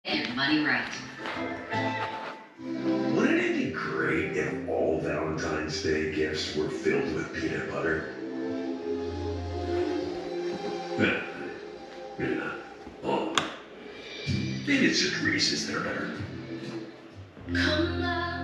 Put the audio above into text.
and money right. Wouldn't it be great if all Valentine's Day gifts were filled with peanut butter? Eh, maybe not. Oh, maybe it's just Reese's that are better. Come on.